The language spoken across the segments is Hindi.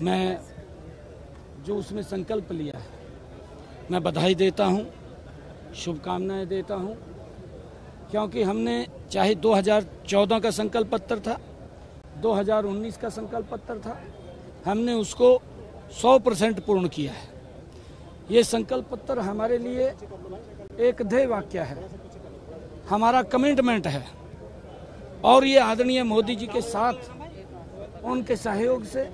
मैं जो उसमें संकल्प लिया है, मैं बधाई देता हूँ, शुभकामनाएं देता हूँ, क्योंकि हमने चाहे 2014 का संकल्प पत्र था, 2019 का संकल्प पत्र था, हमने उसको 100% पूर्ण किया है। ये संकल्प पत्र हमारे लिए एक ध्येय वाक्य है, हमारा कमिटमेंट है, और ये आदरणीय मोदी जी के साथ उनके सहयोग से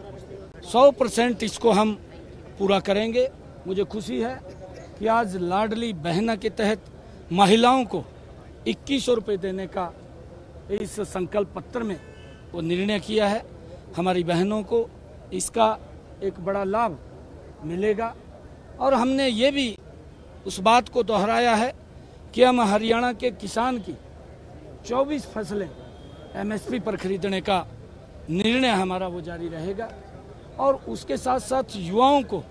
100% इसको हम पूरा करेंगे। मुझे खुशी है कि आज लाडली बहना के तहत महिलाओं को 2100 रुपये देने का इस संकल्प पत्र में वो निर्णय किया है। हमारी बहनों को इसका एक बड़ा लाभ मिलेगा, और हमने ये भी उस बात को दोहराया है कि हम हरियाणा के किसान की 24 फसलें MSP पर खरीदने का निर्णय हमारा वो जारी रहेगा, और उसके साथ साथ युवाओं को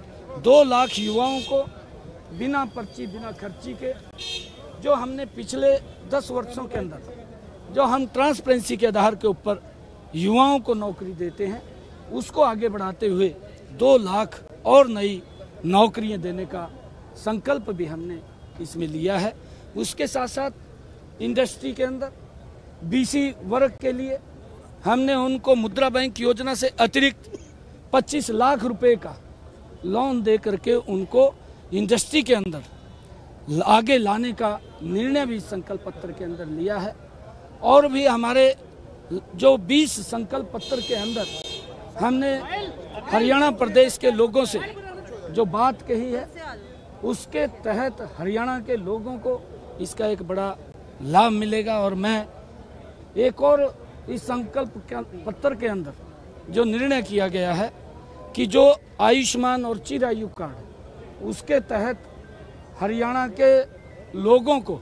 2 लाख युवाओं को बिना पर्ची बिना खर्ची के, जो हमने पिछले 10 वर्षों के अंदर जो हम ट्रांसपेरेंसी के आधार के ऊपर युवाओं को नौकरी देते हैं, उसको आगे बढ़ाते हुए 2 लाख और नई नौकरियां देने का संकल्प भी हमने इसमें लिया है। उसके साथ साथ इंडस्ट्री के अंदर BC वर्ग के लिए हमने उनको मुद्रा बैंक योजना से अतिरिक्त 25 लाख रुपए का लोन दे करके उनको इंडस्ट्री के अंदर आगे लाने का निर्णय भी संकल्प पत्र के अंदर लिया है। और भी हमारे जो 20 संकल्प पत्र के अंदर हमने हरियाणा प्रदेश के लोगों से जो बात कही है, उसके तहत हरियाणा के लोगों को इसका एक बड़ा लाभ मिलेगा। और मैं एक और इस संकल्प पत्र के अंदर जो निर्णय किया गया है कि जो आयुष्मान और चिरायु कार्ड, उसके तहत हरियाणा के लोगों को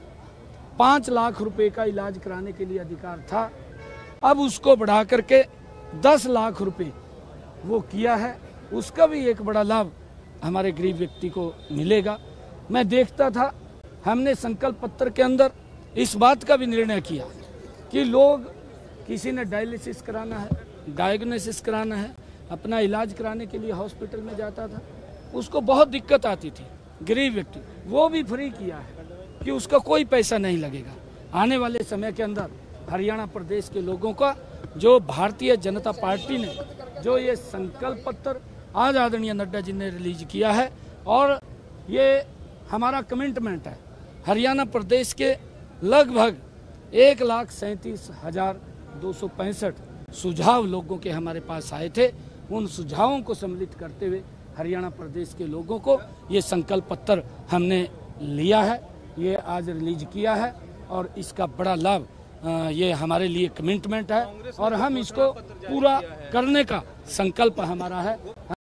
5 लाख रुपए का इलाज कराने के लिए अधिकार था, अब उसको बढ़ा करके 10 लाख रुपए वो किया है। उसका भी एक बड़ा लाभ हमारे गरीब व्यक्ति को मिलेगा। मैं देखता था, हमने संकल्प पत्र के अंदर इस बात का भी निर्णय किया कि लोग, किसी ने डायलिसिस कराना है, डायग्नोसिस कराना है, अपना इलाज कराने के लिए हॉस्पिटल में जाता था, उसको बहुत दिक्कत आती थी, गरीब व्यक्ति, वो भी फ्री किया है कि उसका कोई पैसा नहीं लगेगा। आने वाले समय के अंदर हरियाणा प्रदेश के लोगों का, जो भारतीय जनता पार्टी ने जो ये संकल्प पत्र आज आदरणीय नड्डा जी ने रिलीज किया है, और ये हमारा कमिटमेंट है, हरियाणा प्रदेश के लगभग 1,37,265 सुझाव लोगों के हमारे पास आए थे। उन सुझावों को सम्मिलित करते हुए हरियाणा प्रदेश के लोगों को ये संकल्प पत्र हमने लिया है, ये आज रिलीज किया है, और इसका बड़ा लाभ ये हमारे लिए कमिटमेंट है, और हम इसको पूरा करने का संकल्प हमारा है।